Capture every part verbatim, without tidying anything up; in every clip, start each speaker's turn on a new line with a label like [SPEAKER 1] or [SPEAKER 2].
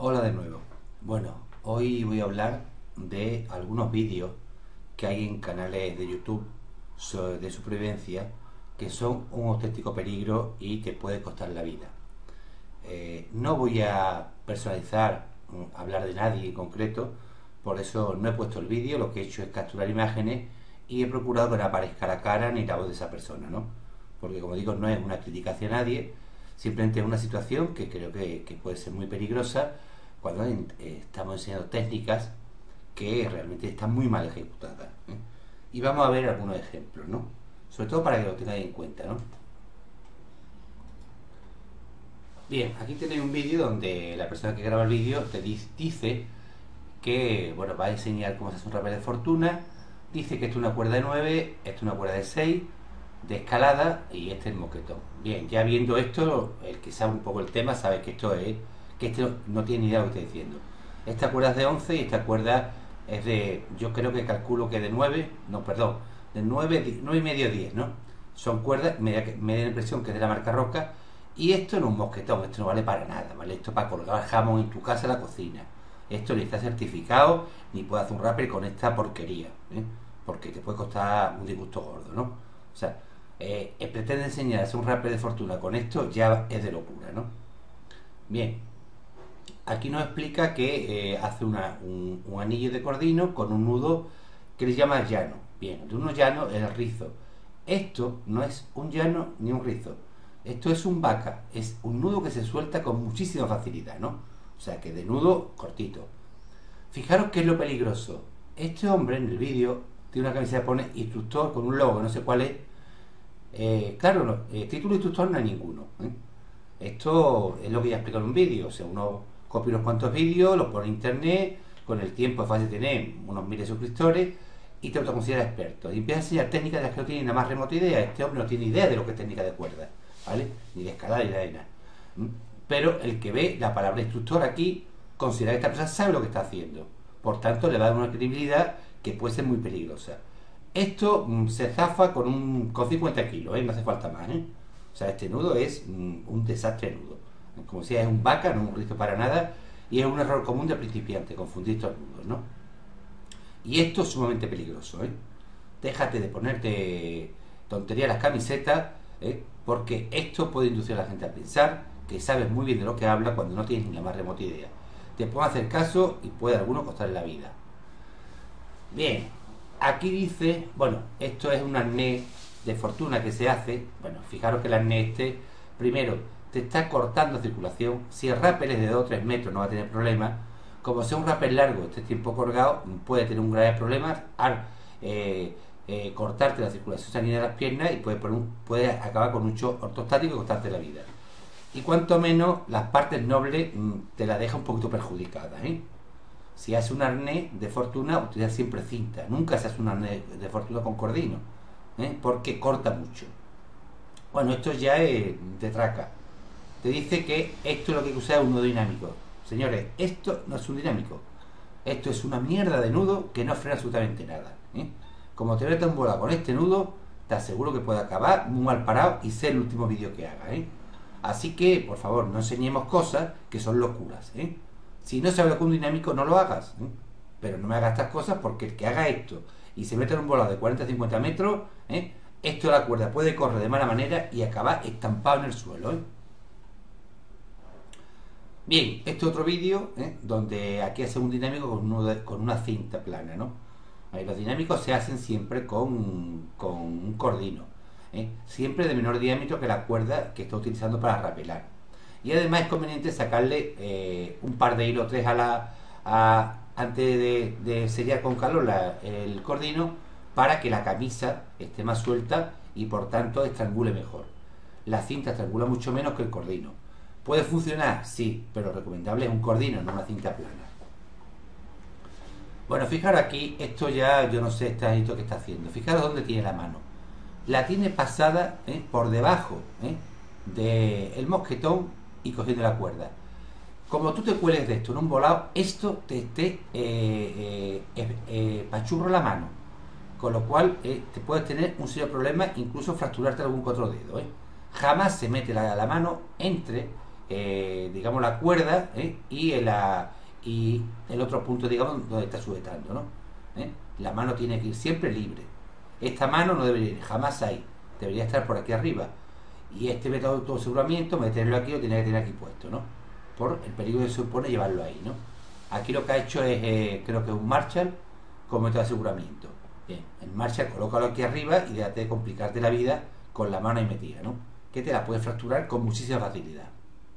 [SPEAKER 1] Hola de nuevo. Bueno, hoy voy a hablar de algunos vídeos que hay en canales de YouTube so- de supervivencia que son un auténtico peligro y te puede costar la vida. Eh, no voy a personalizar, mm, hablar de nadie en concreto, por eso no he puesto el vídeo, lo que he hecho es capturar imágenes y he procurado que no aparezca la cara ni la voz de esa persona, ¿no? Porque como digo, no es una crítica hacia nadie, simplemente es una situación que creo que, que puede ser muy peligrosa cuando en- eh, estamos enseñando técnicas que realmente están muy mal ejecutadas, ¿eh? Y vamos a ver algunos ejemplos, ¿no? Sobre todo para que lo tengáis en cuenta, ¿no? Bien, aquí tenéis un vídeo donde la persona que graba el vídeo te dice que, bueno, va a enseñar cómo se hace un rappel de fortuna. Dice que esto es una cuerda de nueve, esto es una cuerda de seis, de escalada, y este es el moquetón. Bien, ya viendo esto, el que sabe un poco el tema sabe que esto es, que este no tiene ni idea de lo que está diciendo. Esta cuerda es de once y esta cuerda es de, yo creo que calculo que de nueve, no, perdón, de nueve, nueve y medio, diez, ¿no? Son cuerdas, media, media impresión, que es de la marca Roca, y esto no es un mosquetón, esto no vale para nada, ¿vale? Esto es para colgar jamón en tu casa, en la cocina. Esto ni está certificado, ni puede hacer un rapper con esta porquería, ¿eh? Porque te puede costar un disgusto gordo, ¿no? O sea, eh, eh, pretende enseñar a hacer un rapper de fortuna con esto, ya es de locura, ¿no? Bien, aquí nos explica que eh, hace una, un, un anillo de cordino con un nudo que le llama llano. Bien, de uno llano es el rizo. Esto no es un llano ni un rizo. Esto es un vaca. Es un nudo que se suelta con muchísima facilidad, ¿no? O sea, que de nudo cortito. Fijaros qué es lo peligroso. Este hombre en el vídeo tiene una camiseta que pone instructor con un logo, no sé cuál es. Eh, claro, no, eh, título de instructor no hay ninguno, ¿eh? Esto es lo que ya explico en un vídeo. O sea, uno copia unos cuantos vídeos, los pone en internet, con el tiempo es fácil tener unos miles de suscriptores y te autoconsidera experto. Y empieza a enseñar técnicas de las que no tiene la más remota idea. Este hombre no tiene idea de lo que es técnica de cuerda, ¿vale? Ni de escalada ni de nada. ¿Mm? Pero el que ve la palabra instructor aquí considera que esta persona sabe lo que está haciendo. Por tanto, le va a dar una credibilidad que puede ser muy peligrosa. Esto mm, se zafa con, un, con cincuenta kilos, ¿eh? No hace falta más, ¿eh? O sea, este nudo es mm, un desastre de nudo. Como decía, es un vaca, no un rizo para nada, y es un error común de principiante, confundir estos nudos, ¿no? Y esto es sumamente peligroso, ¿eh? Déjate de ponerte tontería las camisetas, ¿eh? Porque esto puede inducir a la gente a pensar que sabes muy bien de lo que habla cuando no tienes ni la más remota idea. Te pueden hacer caso y puede a alguno costar la vida. Bien, aquí dice, bueno, esto es un arnés de fortuna que se hace. Bueno, fijaros que el arnés este, primero, te está cortando circulación. Si el rappel es de dos o tres metros no va a tener problemas. Como sea un rappel largo, este tiempo colgado, puede tener un grave problema al eh, eh, cortarte la circulación sanguínea de las piernas y puede, poner un, puede acabar con un shock ortostático y costarte la vida. Y cuanto menos, las partes nobles mm, te la deja un poquito perjudicadas, ¿eh? Si hace un arnés de fortuna, utiliza siempre cinta. Nunca se hace un arnés de fortuna con cordino, ¿eh? Porque corta mucho. Bueno, esto ya es de traca. Te dice que esto es lo que hay que usar, es un nudo dinámico. Señores, esto no es un dinámico. Esto es una mierda de nudo que no frena absolutamente nada, ¿eh? Como te metas un bola con este nudo, te aseguro que puede acabar muy mal parado y ser el último vídeo que haga, ¿eh? Así que, por favor, no enseñemos cosas que son locuras, ¿eh? Si no sabes lo que es un dinámico, no lo hagas, ¿eh? Pero no me hagas estas cosas, porque el que haga esto y se mete en un volado de cuarenta a cincuenta metros, ¿eh? Esto de la cuerda puede correr de mala manera y acabar estampado en el suelo, ¿eh? Bien, este otro vídeo, ¿eh? Donde aquí hace un dinámico con, uno de- con una cinta plana, ¿no? Ahí los dinámicos se hacen siempre con, con un cordino, ¿eh? Siempre de menor diámetro que la cuerda que está utilizando para rapelar. Y además es conveniente sacarle eh, un par de hilos tres a la a- antes de, de sellar con calor la- el cordino, para que la camisa esté más suelta y por tanto estrangule mejor. La cinta estrangula mucho menos que el cordino. ¿Puede funcionar? Sí, pero lo recomendable es un cordino, no una cinta plana. Bueno, fijaros aquí, esto ya yo no sé este anito que está haciendo. Fijaros dónde tiene la mano. La tiene pasada, ¿eh? Por debajo, ¿eh? Del mosquetón y cogiendo la cuerda. Como tú te cueles de esto en un volado, esto te, te eh, eh, eh, eh, pachurra la mano. Con lo cual eh, te puedes tener un serio problema, incluso fracturarte algún que otro dedo, ¿eh? Jamás se mete la, la mano entre eh, digamos, la cuerda, ¿eh? y, el, la, y el otro punto, digamos, donde está sujetando, ¿no? ¿Eh? La mano tiene que ir siempre libre. Esta mano no debería ir jamás ahí, debería estar por aquí arriba. Y este método de autoaseguramiento, meterlo aquí, lo tiene que tener aquí puesto, ¿no? Por el peligro que supone llevarlo ahí, ¿no? Aquí lo que ha hecho es, eh, creo que es un Marshall con método de aseguramiento. Bien, el Marshall, colócalo aquí arriba y déjate de complicarte la vida con la mano ahí metida, ¿no? Que te la puedes fracturar con muchísima facilidad.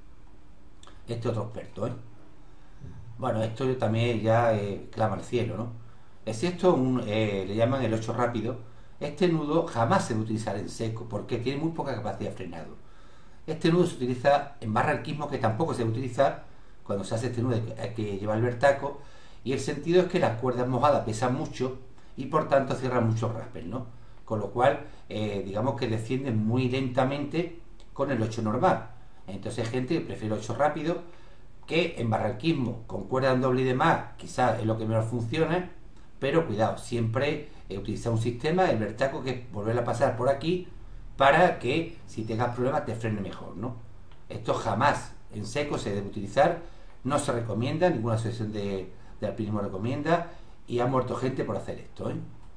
[SPEAKER 1] Este otro experto, ¿eh? Bueno, esto también ya eh, clama al cielo, ¿no? Es esto un, eh, le llaman el ocho rápido. Este nudo jamás se debe utilizar en seco porque tiene muy poca capacidad de frenado. Este nudo se utiliza en barranquismo, que tampoco se debe utilizar cuando se hace este nudo, hay que llevar el vertaco, y el sentido es que las cuerdas mojadas pesan mucho y por tanto cierran mucho rappel, ¿no? Con lo cual, eh, digamos que descienden muy lentamente con el ocho normal. Entonces hay gente que prefiere el ocho rápido, que en barranquismo con cuerda en doble y demás quizás es lo que mejor funciona, pero cuidado, siempre eh, utilizar un sistema, el vertaco, que es volver a pasar por aquí para que si tengas problemas te frene mejor, ¿no? Esto jamás en seco se debe utilizar, no se recomienda, ninguna asociación de, de alpinismo recomienda, y ha muerto gente por hacer esto, ¿eh?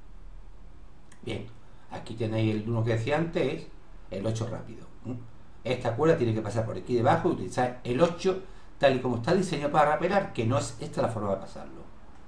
[SPEAKER 1] Bien, aquí tenéis el uno que decía antes, el ocho rápido, ¿eh? Esta cuerda tiene que pasar por aquí debajo y utilizar el ocho tal y como está diseñado para rapelar, que no es esta la forma de pasarlo.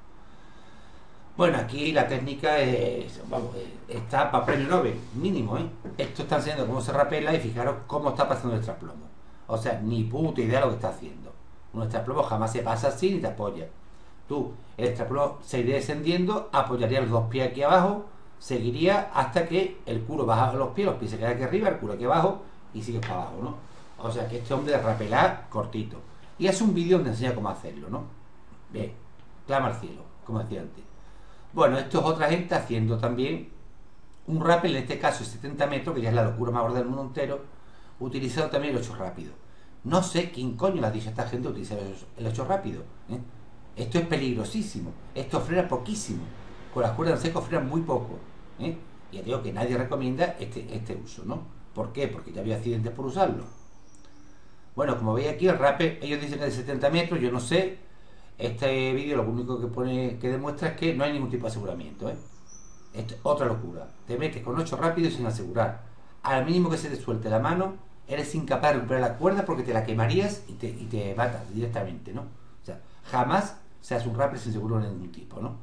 [SPEAKER 1] Bueno, aquí la técnica es, vamos, está para premio Nobel, mínimo, ¿eh? Esto está enseñando cómo se rapela y fijaros cómo está pasando el traplomo. O sea, ni puta idea de lo que está haciendo. Un extraplomo jamás se pasa así ni te apoya. Tú, el extraplomo seguiría descendiendo, apoyaría los dos pies aquí abajo, seguiría hasta que el culo baja a los pies, los pies se quedan aquí arriba, el culo aquí abajo y sigue para abajo, ¿no? O sea que este hombre de rapelar cortito. Y es un vídeo donde enseña cómo hacerlo, ¿no? Bien, clama al cielo, como decía antes. Bueno, esto es otra gente haciendo también un rappel, en este caso de setenta metros, que ya es la locura más gorda del mundo entero, utilizando también el ocho rápido. No sé quién coño le ha dicho a esta gente utilizar el ocho rápido, ¿eh? Esto es peligrosísimo, esto frena poquísimo, con las cuerdas en seco frenan muy poco, ¿eh? Y ya digo que nadie recomienda este, este uso, ¿no? ¿Por qué? Porque ya había accidentes por usarlo. Bueno, como veis aquí el rappel, ellos dicen que es de setenta metros, yo no sé. Este vídeo lo único que pone, que demuestra es que no hay ningún tipo de aseguramiento, ¿eh? Esto es otra locura. Te metes con ocho rápidos sin asegurar. Al mínimo que se te suelte la mano, eres incapaz de recuperar la cuerda porque te la quemarías y te, y te matas directamente, ¿no? O sea, jamás se hace un rappel sin seguro de ningún tipo, ¿no?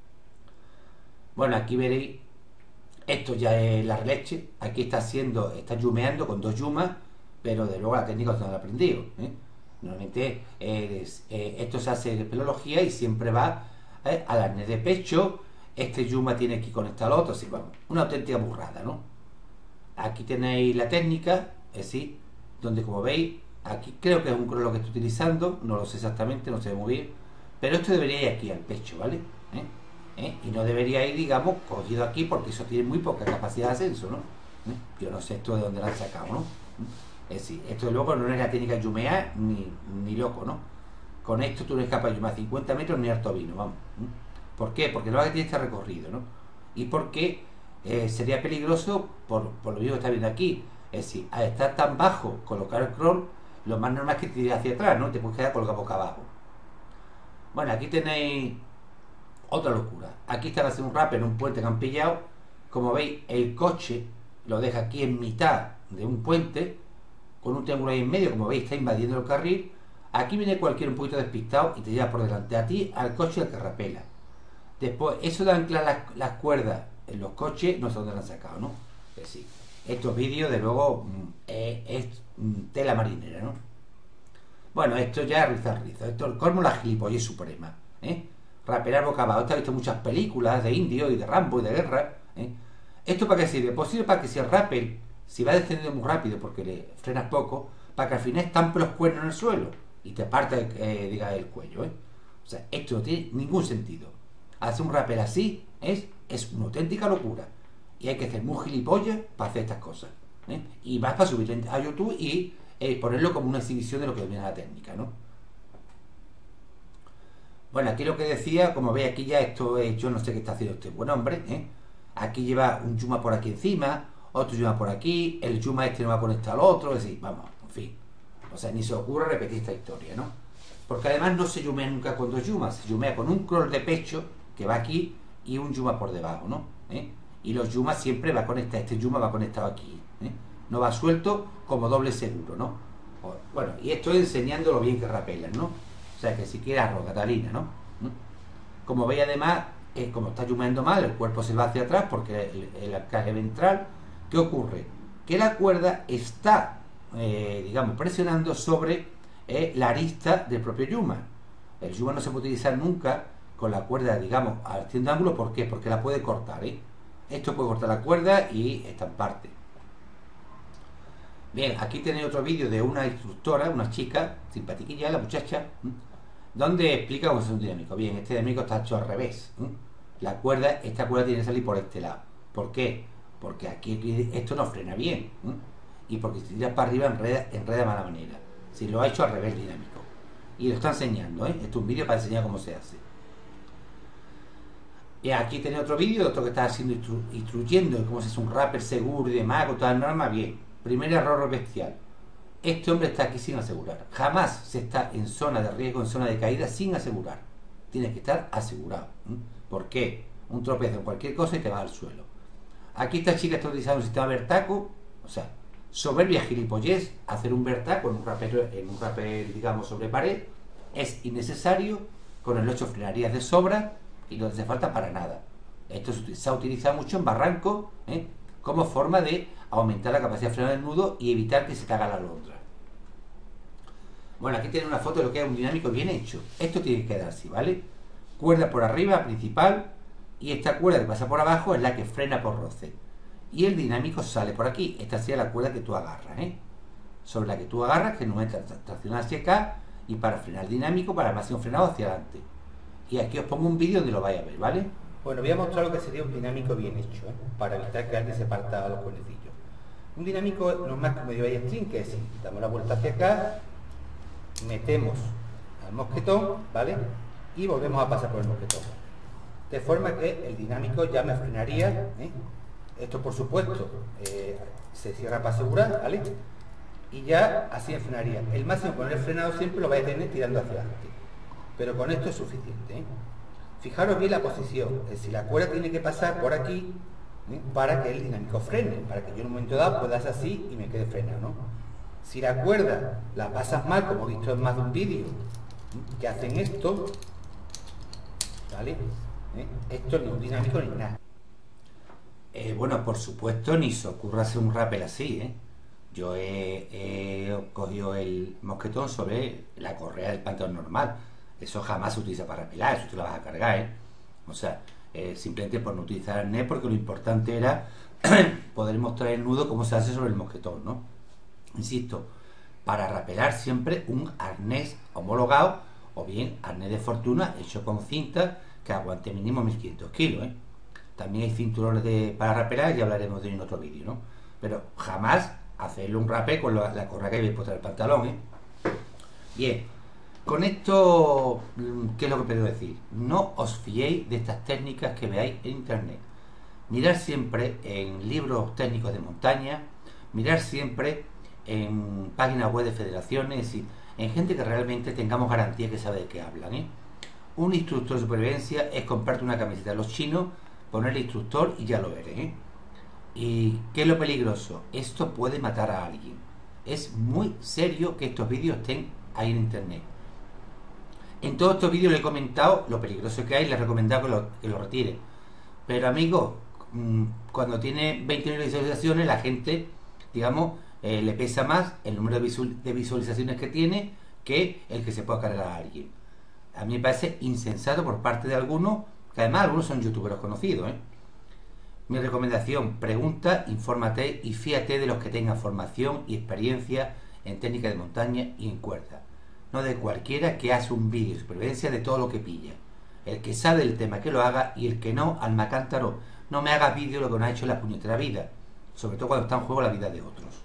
[SPEAKER 1] Bueno, aquí veréis, esto ya es la leche. Aquí está haciendo, está yumeando con dos yumas, pero de luego la técnica no la he aprendido, ¿eh? Normalmente eh, eh, esto se hace de pelología y siempre va eh, al arnés de pecho. Este yuma tiene que conectar al otro, así, bueno, una auténtica burrada, ¿no? Aquí tenéis la técnica, es decir, donde como veis, aquí creo que es un crollo que estoy utilizando, no lo sé exactamente, no sé muy bien, pero esto debería ir aquí al pecho, ¿vale? ¿Eh? ¿Eh? Y no debería ir, digamos, cogido aquí porque eso tiene muy poca capacidad de ascenso, ¿no? ¿Eh? Yo no sé esto de dónde lo han sacado, ¿no? Es decir, esto de luego no es la técnica yumear ni, ni loco, ¿no? Con esto tú no eres capaz de yumear cincuenta metros ni harto vino, vamos. ¿Por qué? Porque no va a tener este recorrido, ¿no? Y porque eh, sería peligroso por, por lo mismo que está viendo aquí. Es decir, al estar tan bajo, colocar el crawl, lo más normal es que te tires hacia atrás, ¿no? Te puedes quedar colgado boca abajo. Bueno, aquí tenéis otra locura. Aquí están haciendo un rappel en un puente que han pillado. Como veis, el coche lo deja aquí en mitad de un puente, con un triángulo ahí en medio, como veis, está invadiendo el carril. Aquí viene cualquier un poquito despistado y te lleva por delante a ti, al coche al que rapela. Después, eso de anclar las, las cuerdas en los coches, no sé dónde lo han sacado, ¿no? Es decir, estos vídeos, de luego, eh, es tela marinera, ¿no? Bueno, esto ya es rizar rizo. Esto es como la gilipollez suprema, ¿eh? Rapelar boca abajo. Esto ha visto muchas películas de indios y de Rambo y de guerra, ¿eh? ¿Esto para qué sirve? Pues sirve para que si el rappel, si va descendiendo muy rápido porque le frenas poco, para que al final estampe los cuernos en el suelo y te parte, eh, diga, el cuello, ¿eh? O sea, esto no tiene ningún sentido. Hacer un rappel así es, es una auténtica locura. Y hay que ser muy gilipollas para hacer estas cosas, ¿eh? Y más para subir a YouTube y eh, ponerlo como una exhibición de lo que domina la técnica, ¿no? Bueno, aquí lo que decía, como veis aquí ya esto es, yo no sé qué está haciendo este buen hombre, ¿eh? Aquí lleva un yuma por aquí encima, otro yuma por aquí, el yuma este no va a conectar al otro, es decir, vamos, en fin. O sea, ni se ocurra repetir esta historia, ¿no? Porque además no se yumea nunca con dos yumas, se yumea con un crawl de pecho que va aquí y un yuma por debajo, ¿no? ¿Eh? Y los yumas siempre va conectado, este yuma va conectado aquí, ¿eh? No va suelto como doble seguro, ¿no? Bueno, y estoy enseñando lo bien que rapelan, ¿no? O sea, que si quieres arroz, Catalina, ¿no? ¿Mm? Como veis además, eh, como está yumeando mal, el cuerpo se va hacia atrás porque el, el encaje ventral, ¿qué ocurre? Que la cuerda está, eh, digamos, presionando sobre eh, la arista del propio yuma. El yuma no se puede utilizar nunca con la cuerda, digamos, haciendo ángulo. ¿Por qué? Porque la puede cortar, ¿eh? Esto puede cortar la cuerda y estamparte. Bien, aquí tenéis otro vídeo de una instructora, una chica, simpatiquilla, la muchacha, ¿eh? Donde explica cómo es un dinámico. Bien, este dinámico está hecho al revés, ¿eh? La cuerda, esta cuerda tiene que salir por este lado. ¿Por qué? Porque aquí esto no frena bien, ¿eh? Y porque si tiras para arriba enreda, enreda de mala manera. Si lo ha hecho al revés dinámico. Y lo está enseñando, ¿eh? Este es un vídeo para enseñar cómo se hace. Y aquí tenéis otro vídeo de otro que está haciendo instru instruyendo cómo se hace un rapper seguro y demás, con todas las normas. Bien, primer error bestial. Este hombre está aquí sin asegurar. Jamás se está en zona de riesgo, en zona de caída, sin asegurar. Tienes que estar asegurado. ¿eh? ¿Por qué? Un tropezo en cualquier cosa y te vas al suelo. Aquí esta chica está utilizando un sistema vertaco, o sea, soberbia gilipollez, hacer un vertaco en un rapel, en un rapel, digamos, sobre pared, es innecesario, con el ocho frenarías de sobra y no hace falta para nada. Esto se ha utilizado mucho en barranco, ¿eh? como forma de aumentar la capacidad de freno del nudo y evitar que se te haga la alondra. Bueno, aquí tienen una foto de lo que es un dinámico bien hecho. Esto tiene que quedar así, ¿vale? Cuerda por arriba, principal, y esta cuerda que pasa por abajo es la que frena por roce. Y el dinámico sale por aquí. Esta sería la cuerda que tú agarras, ¿eh? Sobre la que tú agarras, que no es traccionada hacia acá, y para frenar el dinámico, para el máximo frenado hacia adelante. Y aquí os pongo un vídeo donde lo vais a ver, ¿vale?
[SPEAKER 2] Bueno, voy a mostrar lo que sería un dinámico bien hecho, ¿eh? Para evitar que alguien se parta a los cuernecillos. Un dinámico normal como lleváis string, que es si damos la vuelta hacia acá, metemos al mosquetón, ¿vale? Y volvemos a pasar por el mosquetón. De forma que el dinámico ya me frenaría, ¿eh? Esto por supuesto eh, se cierra para asegurar, ¿vale? Y ya así me frenaría. El máximo con el frenado siempre lo vais a tener tirando hacia adelante. Pero con esto es suficiente, ¿eh? Fijaros bien la posición, es decir, la cuerda tiene que pasar por aquí, ¿eh? Para que el dinámico frene, para que yo en un momento dado pueda hacer así y me quede frenado, ¿no? Si la cuerda la pasas mal, como he visto en más de un vídeo, ¿eh? que hacen esto, ¿vale? ¿Eh? Esto ni un dinámico ni nada.
[SPEAKER 1] Eh, bueno, por supuesto, ni se ocurra hacer un rappel así, ¿eh? Yo he, he cogido el mosquetón sobre la correa del pantalón normal. Eso jamás se utiliza para rapelar, eso te lo vas a cargar, ¿eh? O sea, eh, simplemente por no utilizar arnés, porque lo importante era poder mostrar el nudo como se hace sobre el mosquetón, ¿no? Insisto, para rapelar siempre un arnés homologado, o bien arnés de fortuna hecho con cinta que aguante mínimo mil quinientos kilos, ¿eh? También hay cinturones de, para rapelar, y hablaremos de ello en otro vídeo, ¿no? Pero jamás hacerle un rapel con la, la correa que habéis puesto en el pantalón, ¿eh? Bien. Con esto, ¿qué es lo que quiero decir? No os fiéis de estas técnicas que veáis en internet. Mirar siempre en libros técnicos de montaña, mirar siempre en páginas web de federaciones, es decir, en gente que realmente tengamos garantía que sabe de qué hablan, ¿eh? Un instructor de supervivencia es comprarte una camiseta de los chinos, ponerle instructor y ya lo eres, ¿eh? ¿Y qué es lo peligroso? Esto puede matar a alguien. Es muy serio que estos vídeos estén ahí en internet. En todos estos vídeos le he comentado lo peligroso que hay, le he recomendado que lo, que lo retire. Pero amigos, cuando tiene veinte mil visualizaciones, la gente, digamos, eh, le pesa más el número de, visual, de visualizaciones que tiene que el que se pueda cargar a alguien. A mí me parece insensato por parte de algunos, que además algunos son youtuberos conocidos, ¿eh? Mi recomendación, pregunta, infórmate y fíate de los que tengan formación y experiencia en técnica de montaña y en cuerda. No de cualquiera que hace un vídeo de supervivencia de todo lo que pilla. El que sabe del tema que lo haga, y el que no, alma cántaro. No me hagas vídeo lo que no ha hecho en la puñetera vida, sobre todo cuando está en juego la vida de otros.